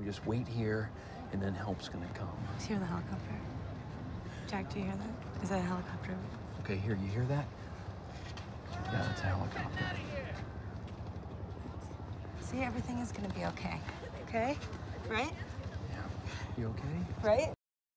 We just wait here, and then help's gonna come. I hear the helicopter. Jack, do you hear that? Is that a helicopter? Okay, here, you hear that? Yeah, that's a helicopter. See, everything is gonna be okay. Okay? Right? Yeah. You okay? Right?